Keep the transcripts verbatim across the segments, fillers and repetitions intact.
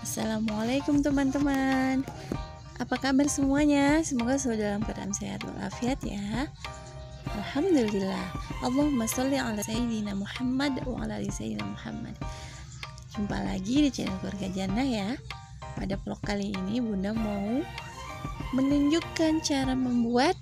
Assalamualaikum teman-teman. Apa kabar semuanya? Semoga selalu dalam keadaan sehat walafiat ya. Alhamdulillah. Allahumma sholli ala sayyidina Muhammad wa ala ali sayyidina Muhammad. Jumpa lagi di channel Keluarga Jannah ya. Pada vlog kali ini Bunda mau menunjukkan cara membuat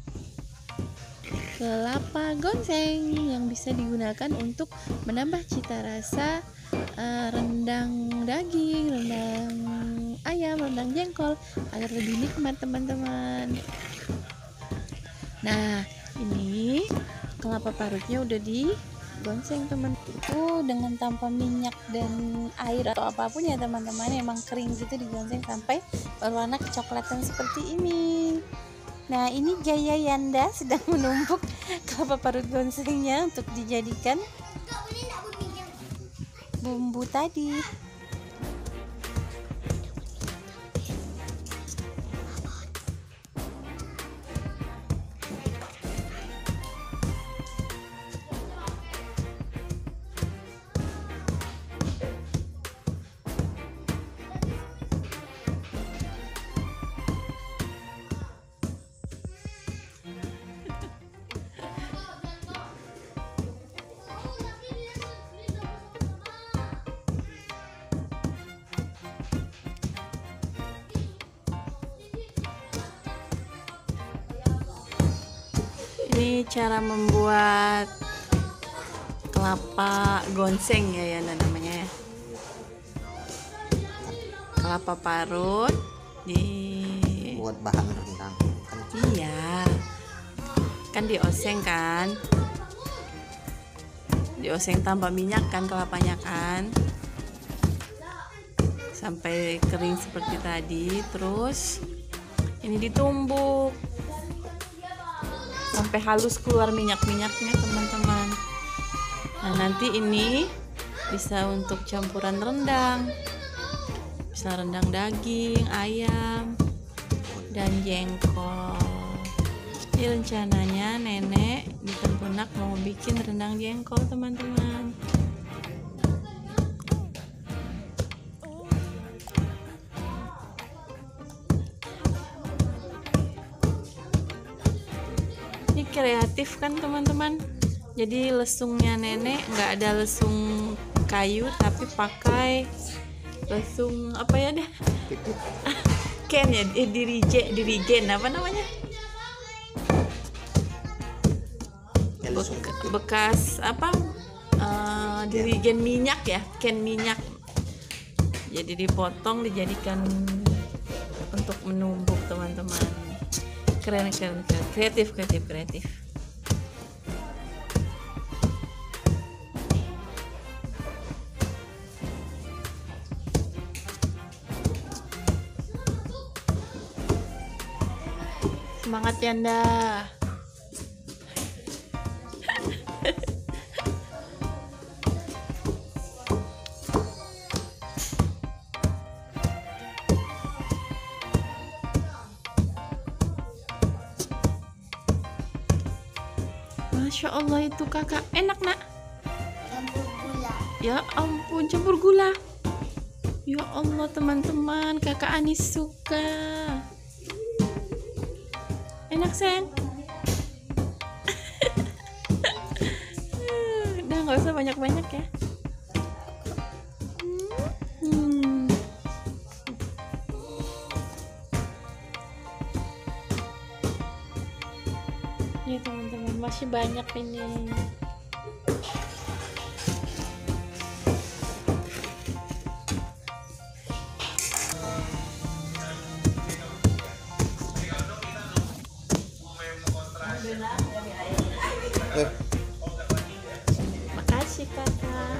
kelapa gonseng yang bisa digunakan untuk menambah cita rasa uh, rendang daging, rendang ayam, rendang jengkol agar lebih nikmat teman-teman. Nah, ini kelapa parutnya udah digonseng teman. Itu dengan tanpa minyak dan air atau apapun ya teman-teman, emang kering gitu digonseng sampai berwarna kecoklatan seperti ini. Nah, ini gaya Yanda sedang menumpuk kelapa parut gonsengnya untuk dijadikan bumbu tadi. Ini cara membuat kelapa gonseng ya, ya namanya ya. Kelapa parut di buat bahan rendang kan? Iya, kan dioseng kan, dioseng tanpa minyak kan kelapanya kan, sampai kering seperti tadi. Terus ini ditumbuk sampai halus keluar minyak-minyaknya teman-teman. Nah, nanti ini bisa untuk campuran rendang, bisa rendang daging, ayam, dan jengkol. Ini rencananya nenek di Tempunak mau bikin rendang jengkol teman-teman. Ini kreatif kan teman-teman. Jadi lesungnya nenek nggak ada lesung kayu tapi pakai lesung apa ya deh, ken ya, eh, dirije dirigen apa namanya, Bek bekas apa, uh, dirigen minyak ya, ken minyak. Jadi dipotong dijadikan untuk menumbuk teman-teman. Keren, keren, keren, kreatif, kreatif, kreatif. Semangat Yanda. Masya Allah, itu kakak enak nak. Campur gula. Ya ampun, campur gula. Ya Allah teman-teman, kakak Anis suka. Enak sayang. Udah nggak usah banyak-banyak ya. Hmm. Ini teman-teman masih banyak ini. Eh, Makasih kakak.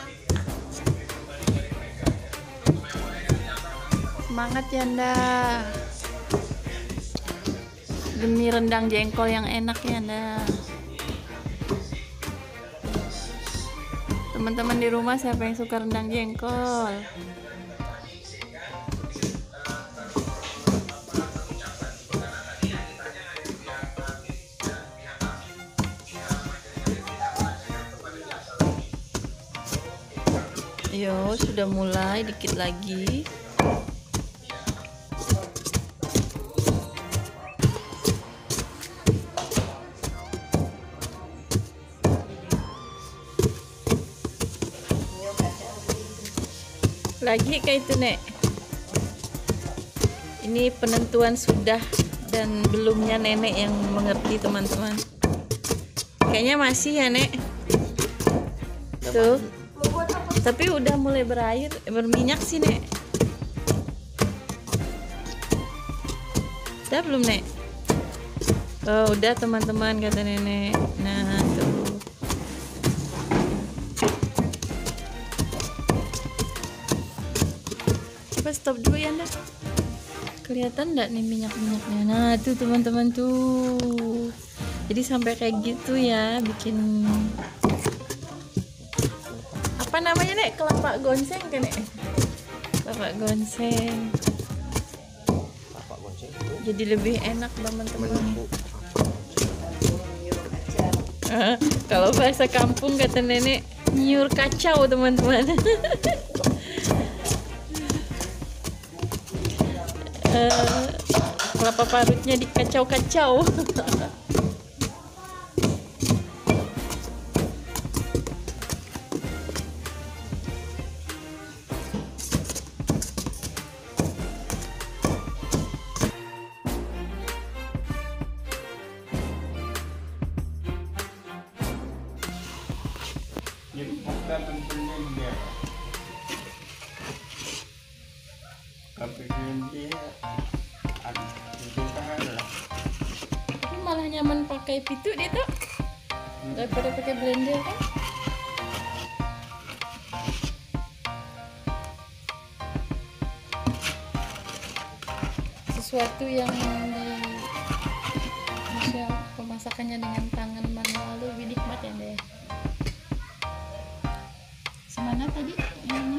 Semangat Yanda. Demi rendang jengkol yang enak Yanda. Teman-teman di rumah siapa yang suka rendang jengkol? Yo, sudah mulai dikit lagi. Lagi kayak itu, Nek. Ini penentuan sudah dan belumnya nenek yang mengerti, teman-teman. Kayaknya masih ya, Nek. Tuh. Tapi udah mulai berair, berminyak sih, Nek. Udah belum, Nek? Oh, udah teman-teman, kata nenek. Nah, tuh. Coba stop dulu ya, Anda. Kelihatan nggak nih minyak-minyaknya? Nah, tuh teman-teman tuh. Jadi sampai kayak gitu ya, bikin apa namanya, Nek? Kelapa gonseng kan, Nek? Kelapa gonseng. Kelapa gonseng. Jadi lebih enak, teman-teman. Ah, kalau bahasa kampung kata nenek, nyur kacau, teman-teman. Uh, kelapa parutnya dikacau-kacau. Jadi bukan tentunya dia, tapi dia ada lah. Tapi malah nyaman pakai pitu deh tuh, daripada pakai blender kan. Sesuatu yang di maksudnya pemasakannya dengan tangan manual lebih nikmat ya, deh. Semana tadi ini?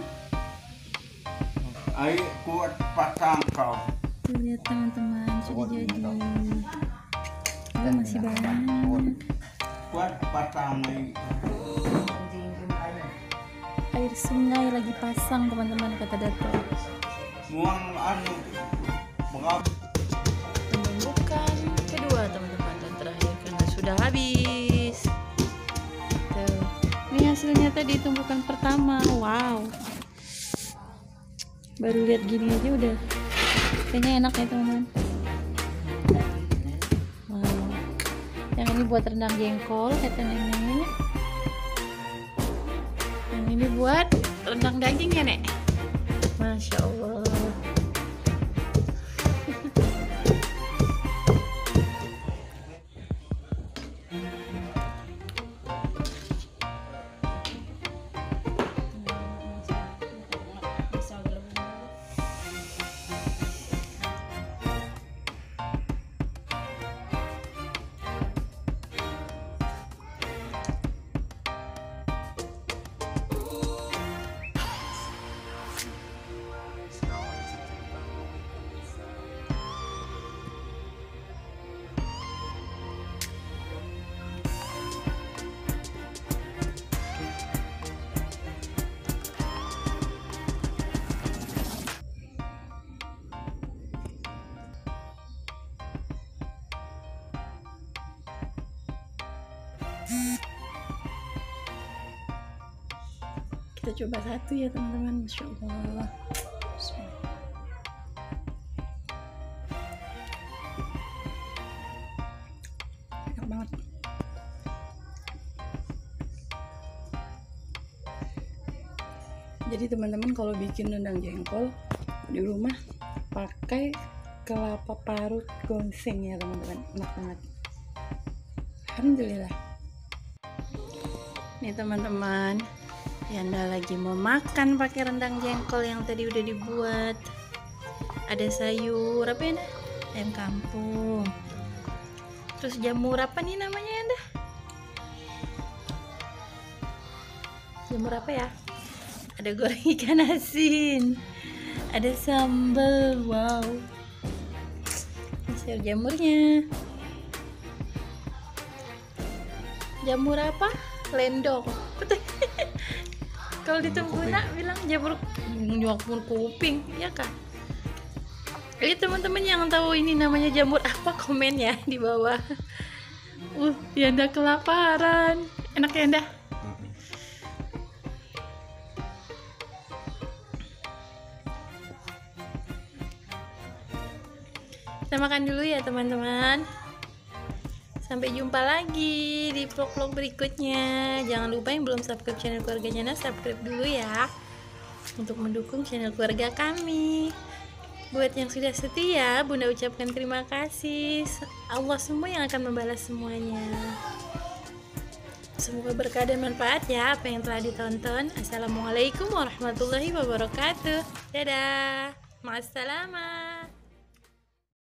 Air kuat pasang kau. Tuh, lihat teman-teman, sudah jadi. Oh, masih banyak. Kuat pasang air. Air sungai lagi pasang, teman-teman, kata Dato. Muang anu berapa? Tumbukan kedua, teman-teman, dan terakhir karena sudah habis. Tuh. Ini hasilnya tadi tumbukan pertama. Wow. Baru lihat gini aja udah kayaknya enak ya, teman-teman. Wow. Yang ini buat rendang jengkol kata nenek. Yang ini buat rendang daging ya, Nek. Masya Allah. Kita coba satu ya, teman-teman. Masya Allah. Enak banget. Jadi teman-teman kalau bikin rendang jengkol di rumah pakai kelapa parut gonseng ya, teman-teman. Enak banget. Alhamdulillah. Nih teman-teman, Yanda lagi mau makan pakai rendang jengkol yang tadi udah dibuat. Ada sayur apa ya, ayam kampung. Terus jamur apa nih namanya, Yanda? Jamur apa ya? Ada goreng ikan asin. Ada sambal. Wow. Sayur jamurnya. Jamur apa? Lendong. Betul. Kalau di Temguna bilang jamur jamur kuping, ya kan? Jadi teman-teman yang tahu ini namanya jamur apa, komen ya di bawah. Uh, Yanda kelaparan. Enak ya, Yanda? Kita makan dulu ya teman-teman. Sampai jumpa lagi di vlog-vlog berikutnya. Jangan lupa yang belum subscribe channel keluarganya Nah, subscribe dulu ya, untuk mendukung channel keluarga kami. Buat yang sudah setia, Bunda ucapkan terima kasih. Allah semua yang akan membalas semuanya. Semoga berkah dan manfaat ya apa yang telah ditonton. Assalamualaikum warahmatullahi wabarakatuh. Dadah. Ma'assalamah.